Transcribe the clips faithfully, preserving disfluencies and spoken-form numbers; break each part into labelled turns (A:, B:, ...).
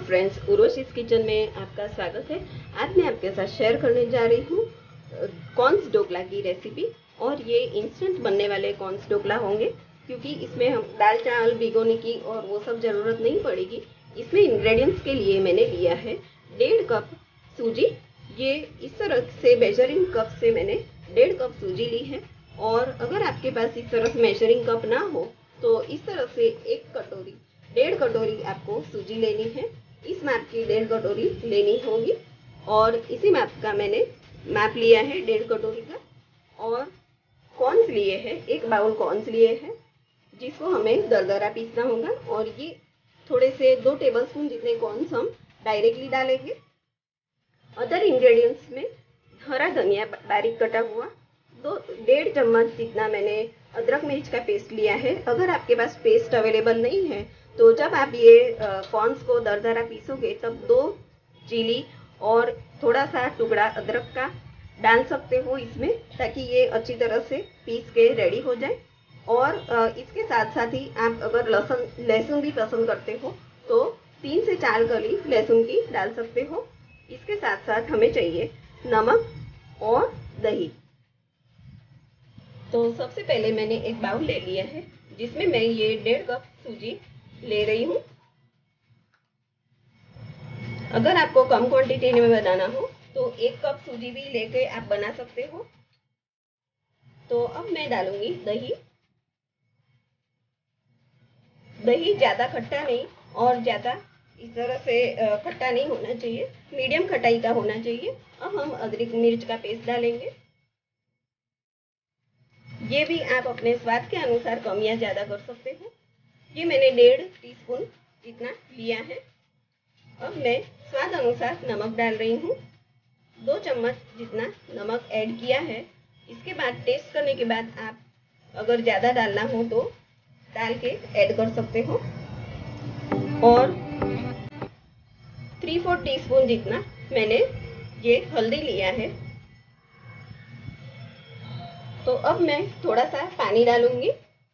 A: Friends, उर्वशीज kitchen में आपका स्वागत है। आज मैं आपके साथ शेयर करने जा रही हूँ कॉर्न्स ढोकला की रेसिपी। और ये इंस्टेंट बनने वाले कॉर्न्स ढोकला होंगे, क्योंकि इसमें हम दाल चावल भिगोने की और वो सब ज़रूरत नहीं पड़ेगी। इसमें इंग्रेडिएंट्स के लिए मैंने लिया है डेढ़ कप सूजी। ये इस तरह से मेजरिंग कप से मैंने डेढ़ कप सूजी ली है। और अगर आपके पास इस तरह से मेजरिंग कप ना हो तो इस तरह से एक कटोरी डेढ़ कटोरी आपको सूजी लेनी है। इस मैप की डेढ़ कटोरी लेनी होगी। और इसी मैप का मैंने मैप लिया है डेढ़ कटोरी का। और कॉर्न्स लिए हैं, एक बाउल कॉर्न्स लिए हैं, जिसको हमें दरदरा पीसना होगा। और ये थोड़े से दो टेबलस्पून जितने कॉर्न्स हम डायरेक्टली डालेंगे। अदर इंग्रेडिएंट्स में हरा धनिया बारीक कटा हुआ, दो डेढ़ चम्मच जितना मैंने अदरक मिर्च का पेस्ट लिया है। अगर आपके पास पेस्ट अवेलेबल नहीं है तो जब आप ये कॉर्न्स को दरदरा पीसोगे तब दो चिली और थोड़ा सा टुकड़ा अदरक का डाल सकते हो इसमें, ताकि ये अच्छी तरह से पीस के रेडी हो जाए। और इसके साथ साथ ही आप अगर लहसुन लहसुन भी पसंद करते हो तो तीन से चार कली लहसुन की डाल सकते हो। इसके साथ साथ हमें चाहिए नमक और दही। तो सबसे पहले मैंने एक बाउल ले लिया है, जिसमें मैं ये डेढ़ कप सूजी ले रही हूँ। अगर आपको कम क्वांटिटी में बनाना हो तो एक कप सूजी भी लेके आप बना सकते हो। तो अब मैं डालूंगी दही। दही ज्यादा खट्टा नहीं और ज्यादा इस तरह से खट्टा नहीं होना चाहिए, मीडियम खटाई का होना चाहिए। अब हम अदरक मिर्च का पेस्ट डालेंगे। ये भी आप अपने स्वाद के अनुसार कम या ज्यादा कर सकते हो। ये मैंने डेढ़ टीस्पून जितना लिया है। अब मैं स्वाद अनुसार नमक डाल रही हूँ, दो चम्मच जितना नमक ऐड किया है। इसके बाद टेस्ट करने के बाद आप अगर ज़्यादा डालना हो तो डाल के ऐड कर सकते हो। और थ्री फोर टीस्पून जितना मैंने ये हल्दी लिया है। तो अब मैं थोड़ा सा पानी डालूंगी,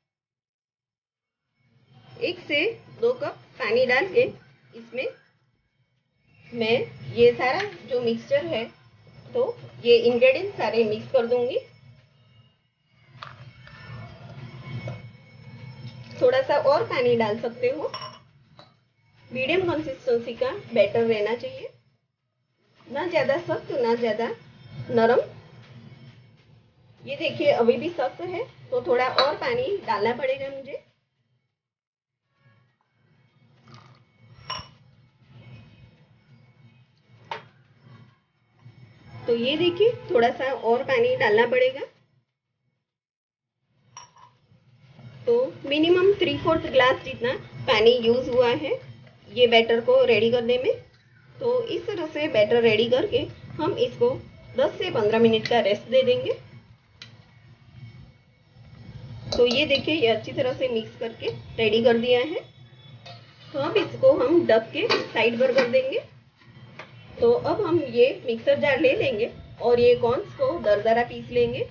A: एक से दो कप पानी डाल के इसमें मैं ये सारा जो मिक्सचर है, तो ये इंग्रेडिएंट सारे मिक्स कर दूंगी। थोड़ा सा और पानी डाल सकते हो। मीडियम कंसिस्टेंसी का बैटर रहना चाहिए, ना ज्यादा सख्त ना ज्यादा नरम। ये देखिए अभी भी सख्त है, तो थोड़ा और पानी डालना पड़ेगा मुझे। तो ये देखिए थोड़ा सा और पानी डालना पड़ेगा। तो मिनिमम थ्री फोर्थ ग्लास जितना पानी यूज हुआ है ये बैटर को रेडी करने में। तो इस तरह से बैटर रेडी करके हम इसको दस से पंद्रह मिनट का रेस्ट दे देंगे। तो ये देखिए ये अच्छी तरह से मिक्स करके रेडी कर दिया है। तो अब इसको हम ढक के साइड पर कर देंगे। तो अब हम ये मिक्सर जार ले लेंगे और ये कॉर्न्स को दरदरा पीस लेंगे।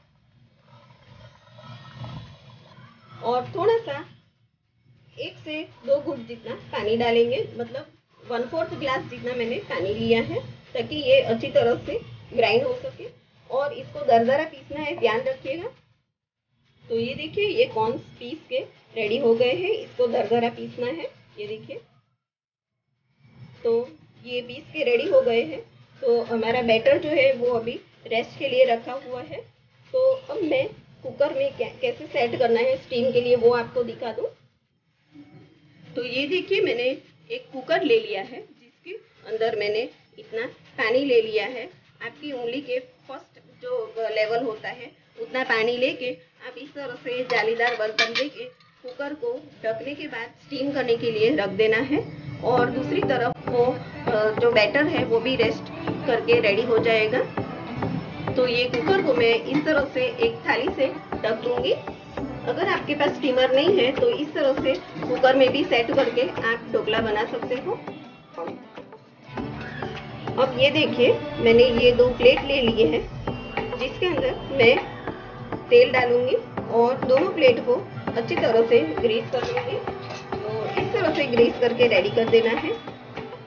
A: और थोड़ा सा एक से दो घूंट जितना पानी डालेंगे, मतलब वन फोर्थ ग्लास जितना मैंने पानी लिया है, ताकि ये अच्छी तरह से ग्राइंड हो सके। और इसको दरदरा पीसना है, ध्यान रखिएगा। तो ये देखिए ये कॉर्न्स पीस के रेडी हो गए हैं, इसको दरदरा पीसना है। ये देखिए तो ये पीस के रेडी हो गए हैं। तो हमारा बैटर जो है वो अभी रेस्ट के लिए रखा हुआ है। तो अब मैं कुकर में कैसे सेट करना है स्टीम के लिए वो आपको दिखा दूं। तो ये देखिए मैंने एक कुकर ले लिया है, जिसके अंदर मैंने इतना पानी ले लिया है। आपकी उंगली के फर्स्ट जो लेवल होता है उतना पानी लेके आप इस तरह से जालीदार बर्तन लेके कुकर को ढकने के बाद स्टीम करने के लिए रख देना है। और दूसरी तरफ वो जो बैटर है वो भी रेस्ट करके रेडी हो जाएगा। तो ये कुकर को मैं इस तरह से एक थाली से ढक दूंगी। अगर आपके पास स्टीमर नहीं है तो इस तरह से कुकर में भी सेट करके आप ढोकला बना सकते हो। अब ये देखिए मैंने ये दो प्लेट ले लिए हैं, जिसके अंदर मैं तेल डालूंगी और दोनों प्लेट को अच्छी तरह से ग्रीस कर लूंगी। तो इस तरह से ग्रीस करके रेडी कर देना है।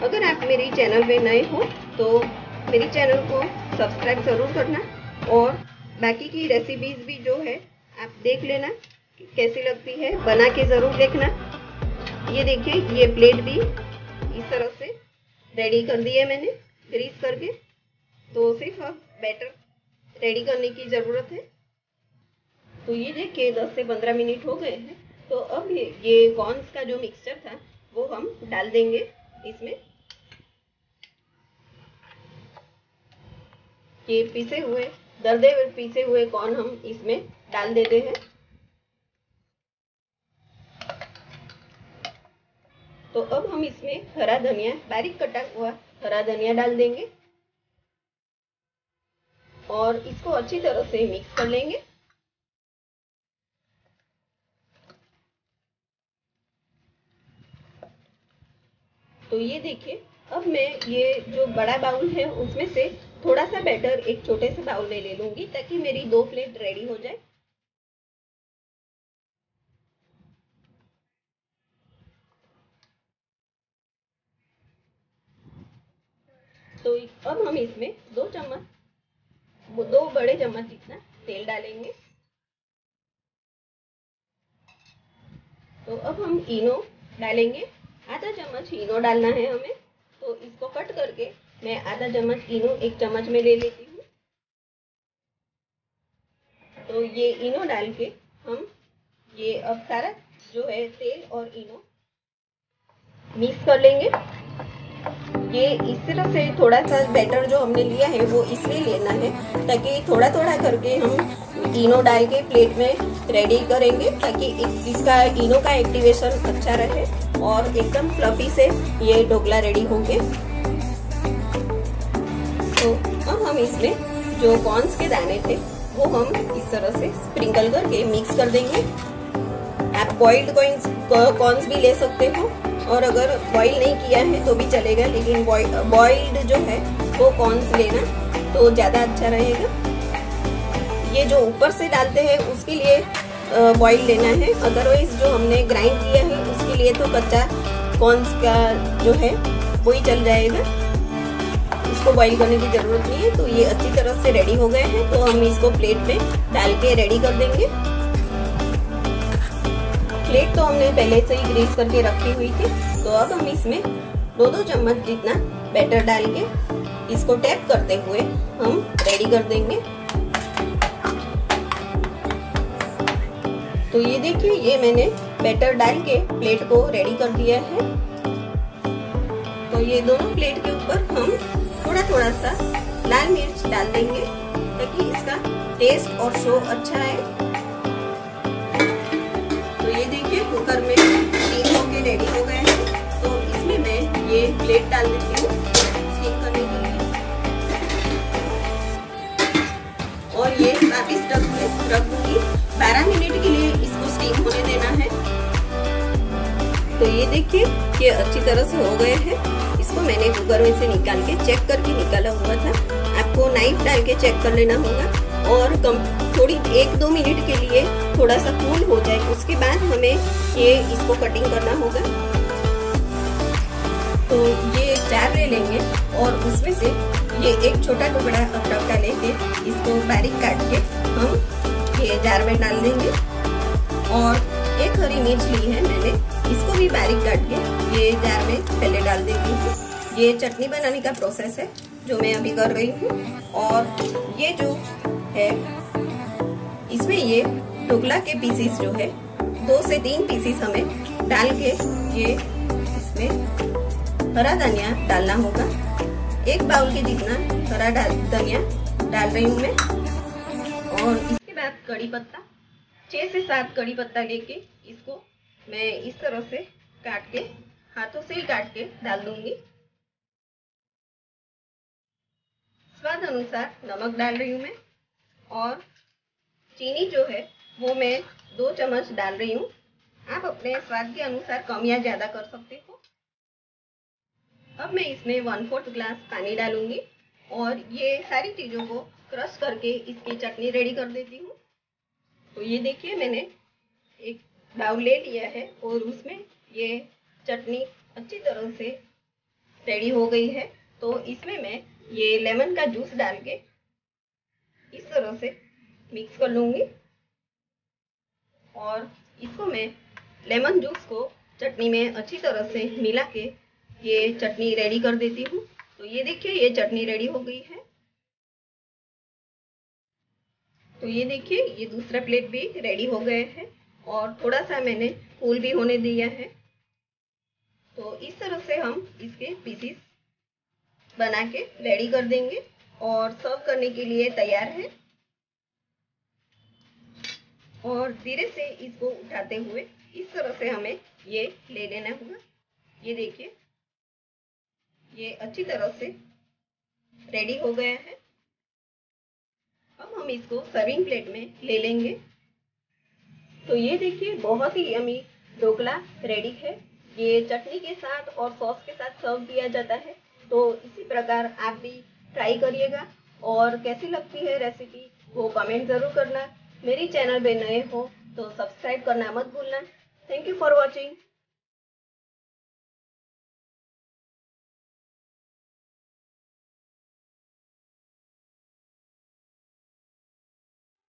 A: अगर आप मेरे चैनल पे नए हो तो मेरे चैनल को सब्सक्राइब ज़रूर करना और बाकी की रेसिपीज़ भी जो है आप देख लेना कि कैसी लगती है, बना के ज़रूर देखना। ये देखिए, ये प्लेट भी इस तरह से रेडी कर दी है मैंने ग्रीस करके। तो सिर्फ अब बैटर रेडी करने की ज़रूरत है। तो ये देखिए दस से पंद्रह मिनट हो गए हैं। तो अब ये ये कॉर्न्स का जो मिक्सचर था वो हम डाल देंगे इसमें। ये पीसे हुए दरदरे हुए पीसे हुए कॉर्न हम इसमें डाल देते हैं। तो अब हम इसमें हरा धनिया, बारीक कटा हुआ हरा धनिया डाल देंगे और इसको अच्छी तरह से मिक्स कर लेंगे। तो ये देखिए, अब मैं ये जो बड़ा बाउल है उसमें से थोड़ा सा बैटर एक छोटे से बाउल में ले लूंगी ताकि मेरी दो प्लेट रेडी हो जाए। तो अब हम इसमें दो चम्मच दो बड़े चम्मच जितना तेल डालेंगे। तो अब हम इनो डालेंगे, आधा चम्मच इनो डालना है हमें। तो इसको कट करके मैं आधा चम्मच इनो एक चम्मच में ले लेती हूँ। तो ये इनो डाल के हम ये अब सारा जो है तेल और इनो मिक्स कर लेंगे। ये इस तरह से थोड़ा सा बैटर जो हमने लिया है वो इसलिए लेना है ताकि थोड़ा थोड़ा करके हम इनो डाल के प्लेट में रेडी करेंगे ताकि इसका इनो का एक्टिवेशन अच्छा रहे और एकदम फ्लफी से ये ढोकला रेडी होंगे। तो अब हम इसमें जो कॉर्न्स के दाने थे वो हम इस तरह से स्प्रिंकल करके मिक्स कर देंगे। आप बॉइल्ड कॉर्न्स भी ले सकते हो और अगर बॉईल नहीं किया है तो भी चलेगा, लेकिन बॉइल्ड जो है वो कॉर्न्स लेना तो ज़्यादा अच्छा रहेगा। ये जो ऊपर से डालते हैं उसके लिए बॉईल लेना है, अदरवाइज जो हमने ग्राइंड किया है उसके लिए तो कच्चा कॉर्न्स का जो है वही चल जाएगा, इसको बॉईल करने की ज़रूरत नहीं है। तो ये अच्छी तरह से रेडी हो गए हैं। तो हम इसको प्लेट में डाल के रेडी कर देंगे। प्लेट तो हमने पहले से ही ग्रीस करके रखी हुई थी। तो अब हम इसमें दो दो चम्मच जितना बैटर डाल के इसको टैप करते हुए हम रेडी कर देंगे। तो ये देखिए, ये मैंने बैटर डाल के प्लेट को रेडी कर दिया है। तो ये दोनों प्लेट के ऊपर हम थोड़ा थोड़ा सा लाल मिर्च डाल देंगे ताकि इसका टेस्ट और शो अच्छा है। तो ये देखिए, कुकर में स्टीम होके रेडी हो गए हैं। तो इसमें मैं ये प्लेट डाल देती हूँ स्टीम करने के लिए और ये वापिस रख में रख दूंगी। बारह मिनट के लिए इसको स्टीम होने देना है। तो ये देखिए, ये अच्छी तरह से हो गए हैं। इसको मैंने कुकर में से निकाल के चेक करके निकाला हुआ था। आपको नाइफ डाल के चेक कर लेना होगा और कम थोड़ी एक दो मिनट के लिए थोड़ा सा कूल हो जाए, उसके बाद हमें ये इसको कटिंग करना होगा। तो ये जार ले लेंगे और उसमें से ये एक छोटा टुकड़ा अदरक का लेके इसको बारीक काट के हम ये जार में डाल देंगे। और एक हरी मिर्च ली है मैंने, इसको भी बारीक काट के ये जार में पहले डाल देती हूँ। ये चटनी बनाने का प्रोसेस है जो मैं अभी कर रही हूँ। और ये जो है इसमें ये ढोकला के पीसीस जो है दो से तीन पीसीस हमें डाल के ये इसमें हरा धनिया डालना होगा। एक बाउल के जितना हरा धनिया डाल रही हूँ मैं। और इसके बाद कड़ी पत्ता, छह से सात कड़ी पत्ता लेके इसको मैं इस तरह से काट के हाथों से ही काट के डाल दूंगी। स्वाद अनुसार नमक डाल रही हूँ मैं और चीनी जो है वो मैं दो चम्मच डाल रही हूँ। आप अपने स्वाद के अनुसार कम या ज्यादा कर सकते हो। अब मैं इसमें वन फोर्थ ग्लास पानी डालूंगी और ये सारी चीजों को क्रश करके इसकी चटनी रेडी कर देती हूँ। तो ये देखिए, मैंने एक बाउल ले लिया है और उसमें ये चटनी अच्छी तरह से रेडी हो गई है। तो इसमें मैं ये लेमन का जूस डाल के इस तरह से मिक्स कर लूंगी और इसको मैं लेमन जूस को चटनी में अच्छी तरह से मिला के ये चटनी रेडी कर देती हूँ। तो ये देखिए ये चटनी रेडी हो गई है। तो ये देखिए ये दूसरा प्लेट भी रेडी हो गए है और थोड़ा सा मैंने कूल भी होने दिया है। तो इस तरह से हम इसके पीसीस बना के रेडी कर देंगे और सर्व करने के लिए तैयार है। और धीरे से इसको उठाते हुए इस तरह से हमें ये ले लेना होगा। ये देखिए ये अच्छी तरह से रेडी हो गया है। अब हम इसको सर्विंग प्लेट में ले लेंगे। तो ये देखिए बहुत ही यमी ढोकला रेडी है। ये चटनी के साथ और सॉस के साथ सर्व किया जाता है। तो इसी प्रकार आप भी ट्राई करिएगा और कैसी लगती है रेसिपी वो कमेंट जरूर करना। मेरी चैनल पे नए हो तो सब्सक्राइब करना मत भूलना। Thank you for watching.